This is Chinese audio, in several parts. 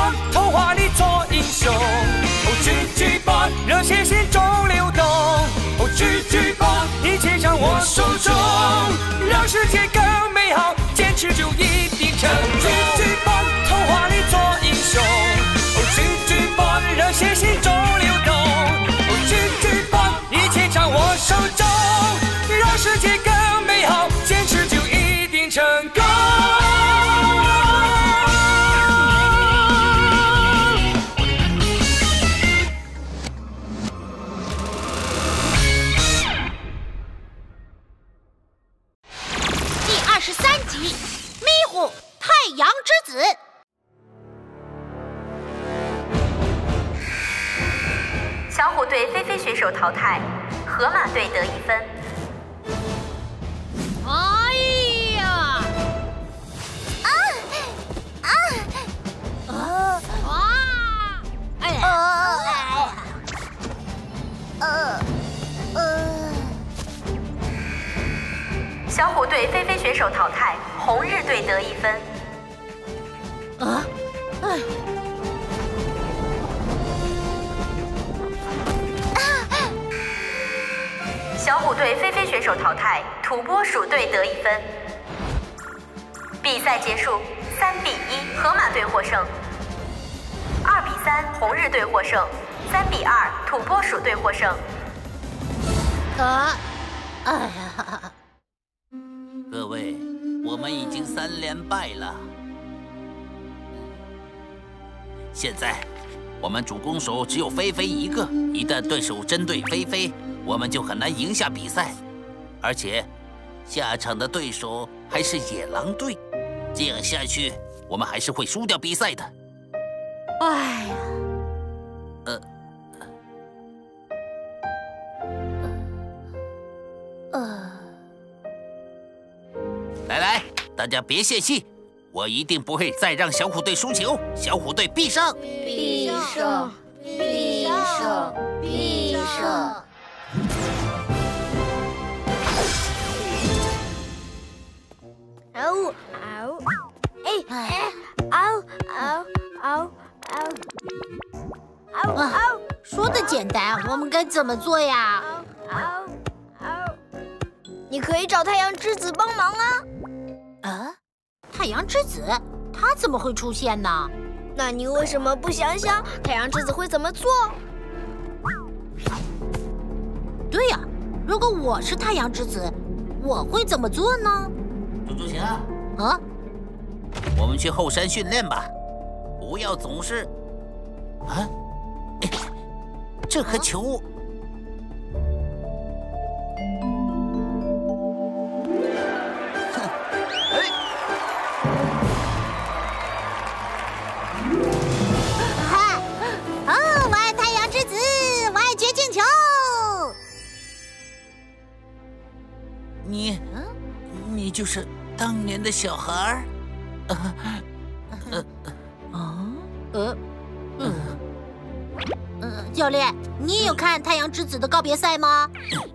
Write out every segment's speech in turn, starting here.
棒，童话里做英雄。哦，狙击棒，热血心中流动。哦，狙击棒，一切掌握手中，让世界更美好，坚持就一定成功。狙击棒，童话里做英雄。哦，狙击棒，热血心中流动。哦，狙击棒，一切掌握手中，让世界更美好，坚持就一定成功。 太阳之子， 小虎队飞飞选手淘汰，河马队得1分。 哎呀！ 小虎队飞飞选手淘汰，红日队得1分。小虎队飞飞选手淘汰，土拨鼠队得1分。比赛结束，3比1，河马队获胜。2比3，红日队获胜。3比2，土拨鼠队获胜。 各位，我们已经3连败了。现在，我们主攻手只有菲菲一个，一旦对手针对菲菲，我们就很难赢下比赛。而且，下场的对手还是野狼队，这样下去，我们还是会输掉比赛的。 哎呀！ 来，大家别泄气，我一定不会再让小虎队输球，小虎队必胜！ 必胜！必胜！必胜！ 嗷嗷！哎！嗷嗷嗷嗷！嗷嗷！ 说的简单，我们该怎么做呀？ 嗷嗷！你可以找太阳之子帮忙啊！ 太阳之子，他怎么会出现呢？ 那你为什么不想想太阳之子会怎么做？ 对呀，如果我是太阳之子，我会怎么做呢？ 猪猪侠，我们去后山训练吧，不要总是……这颗球。 我爱太阳之子，我爱绝境球。 你就是当年的小孩教练，你也有看太阳之子的告别赛吗？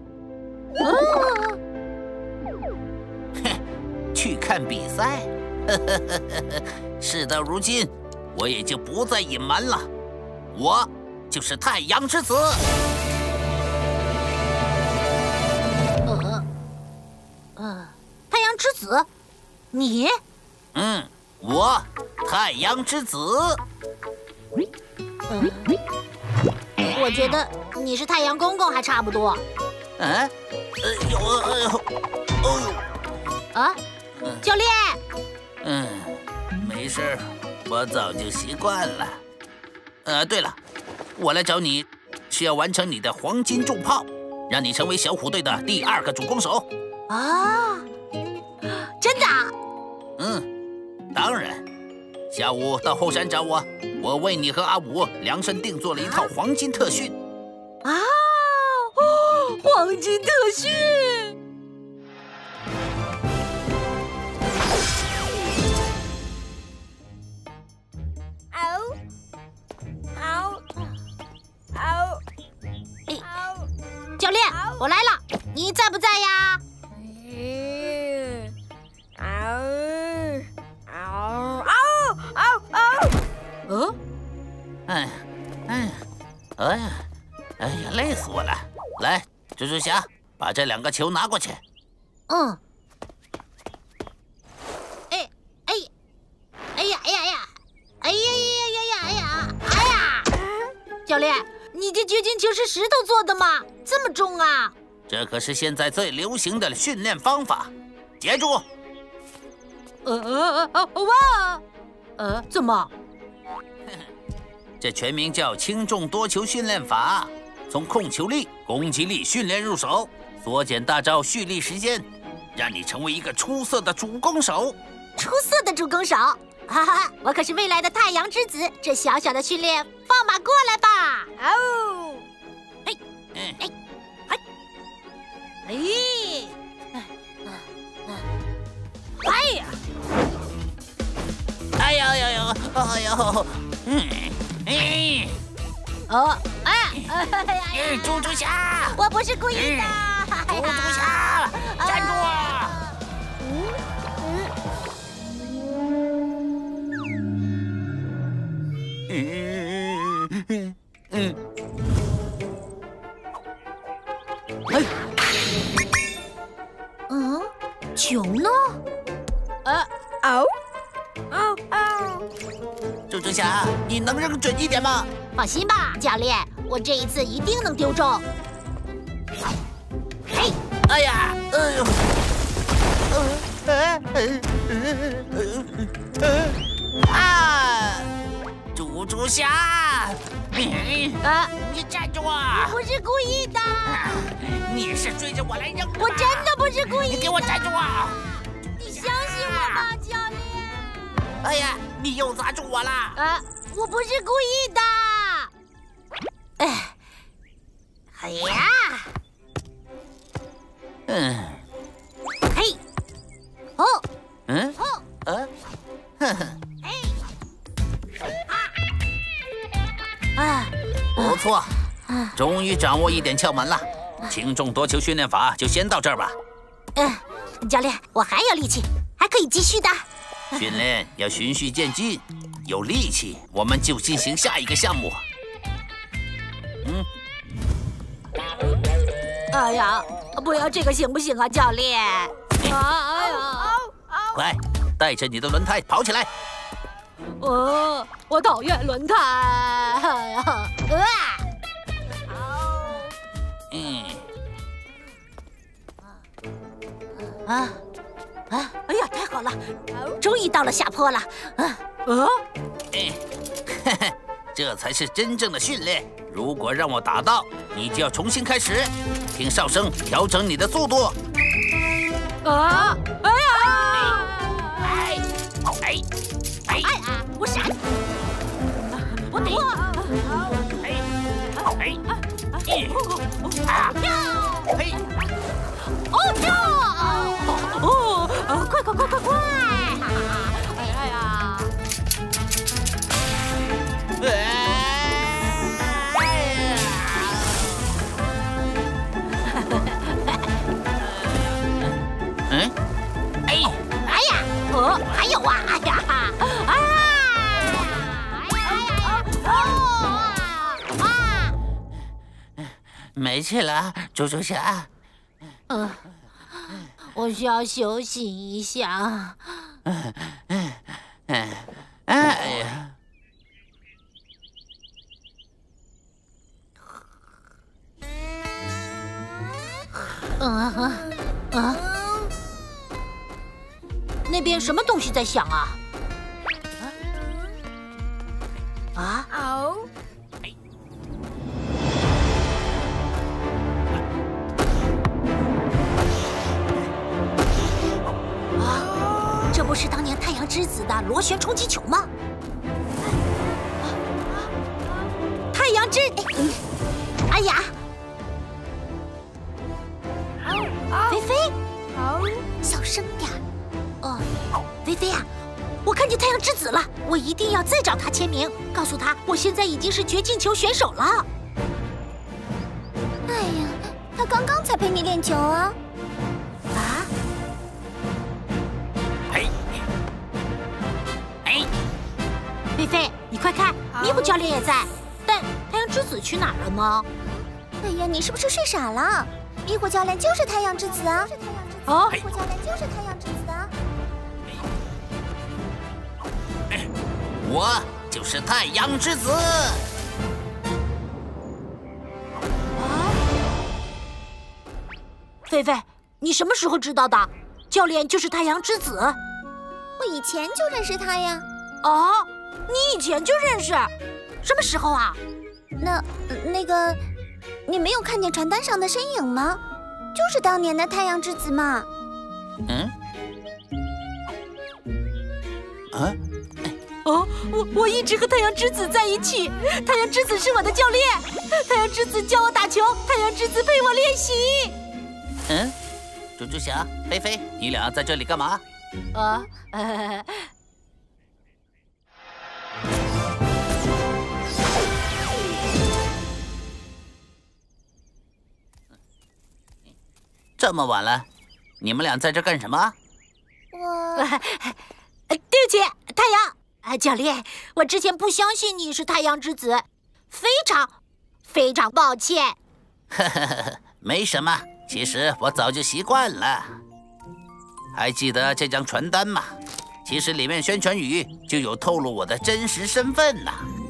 去看比赛。事到如今，我也就不再隐瞒了，我就是太阳之子。 太阳之子，你？ 我太阳之子。 我觉得你是太阳公公还差不多。教练。 没事，我早就习惯了。对了，我来找你是要完成你的黄金重炮，让你成为小虎队的第2个主攻手。 真的？ 当然。下午到后山找我，我为你和阿武量身定做了一套黄金特训。 黄金特训！教练，我来了，你在不在呀？ 哎呀，累死我了！来，蜘蛛侠，把这2个球拿过去。 嗯。教练，你这掘金球是石头做的吗？这么重啊！ 这可是现在最流行的训练方法。接住！ 怎么？ 这全名叫轻重多球训练法，从控球力、攻击力训练入手，缩减大招蓄力时间，让你成为一个出色的主攻手。 出色的主攻手！哈哈，我可是未来的太阳之子，这小小的训练，放马过来吧！哦， 猪猪侠， 我不是故意的！ 猪猪侠，站住！ 球呢？ 猪猪侠，你能扔准一点吗？ 放心吧，教练，我这一次一定能丢中。嘿， 哎呀，猪猪侠，你站住啊！ 我不是故意的， 你是追着我来扔的。 我真的不是故意的。 你给我站住啊！ 你相信我吧，教练。 哎呀，你又砸住我了！ 我不是故意的。哎呀，嘿， 不错，终于掌握一点窍门了。轻重多球训练法就先到这儿吧。 教练，我还有力气，还可以继续的。 训练要循序渐进，有力气我们就进行下一个项目。 哎呀，不要这个行不行啊，教练？ 快，带着你的轮胎跑起来！ 我讨厌轮胎。哎呀，太好了，终于到了下坡了。 这才是真正的训练。如果让我打到，你就要重新开始，听哨声调整你的速度。 我闪，我躲，跳，快！哎呀！还有啊！ 没气了，猪猪侠。 我需要休息一下。那边什么东西在响啊？这不是当年太阳之子的螺旋冲击球吗？太阳之……哎呀！菲菲，小声点。菲菲啊，我看见太阳之子了，我一定要再找他签名，告诉他我现在已经是掘金球选手了。 哎呀，他刚刚才陪你练球啊！ 菲菲，你快看，咪咕教练也在，但太阳之子去哪儿了呢？ 哎呀，你是不是睡傻了？咪咕教练就是太阳之子啊！ 哦， 咪咕教练就是太阳之子啊！ 我就是太阳之子。 菲菲，你什么时候知道的？教练就是太阳之子。 我以前就认识他呀。 哦，你以前就认识？什么时候啊？ 那个，你没有看见传单上的身影吗？就是当年的太阳之子嘛。 嗯？啊？ 哦，我一直和太阳之子在一起，太阳之子是我的教练，太阳之子教我打球，太阳之子陪我练习。 嗯，猪猪侠、菲菲，你俩在这里干嘛？这么晚了，你们俩在这干什么？ 对不起，太阳教练，我之前不相信你是太阳之子，非常抱歉。 没什么，其实我早就习惯了。还记得这张传单吗？其实里面宣传语就有透露我的真实身份呢。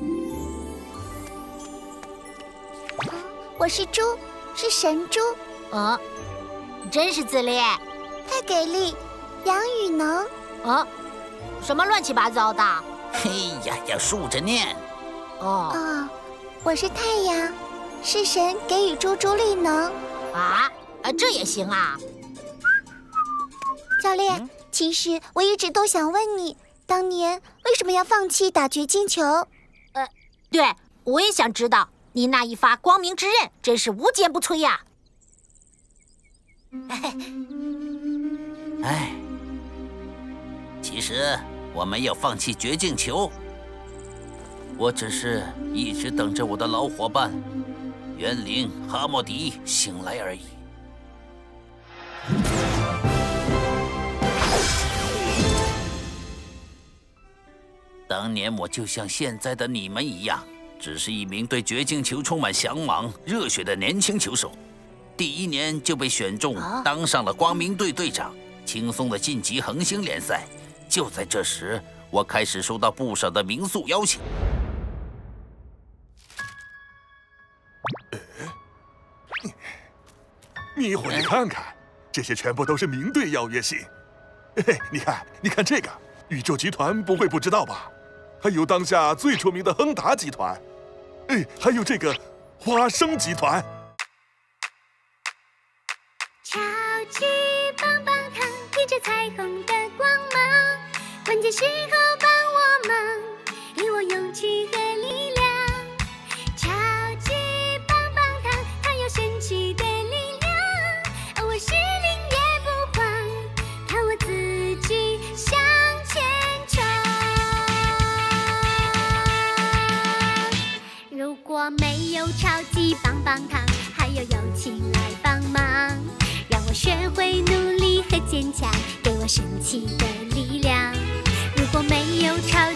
我是猪，是神猪。 真是自恋。 太给力，杨雨能。 什么乱七八糟的？ 嘿呀，要竖着念。 我是太阳，是神给予猪猪力能。 这也行啊。 教练，其实我一直都想问你，当年为什么要放弃打掘金球？ 对，我也想知道，你那一发光明之刃真是无坚不摧呀。 哎，其实我没有放弃绝境球，我只是一直等着我的老伙伴猿灵哈莫迪醒来而已。当年我就像现在的你们一样，只是一名对绝境球充满向往、热血的年轻球手。第1年就被选中，当上了光明队队长，轻松的晋级恒星联赛。就在这时，我开始收到不少的民宿邀请。 迷糊，你看看，这些全部都是名队邀约信。嘿，你看这个，宇宙集团不会不知道吧？还有当下最出名的亨达集团，还有这个花生集团。 超级棒棒糖，披着彩虹的光芒，关键时候帮我忙，给我勇气和力量。超级棒棒糖，它有神奇的力量，我失灵也不慌，看我自己向前冲。如果没有超级棒棒糖，还有友情来帮忙，让我学会努力和坚强，给我神奇的力量。如果没有超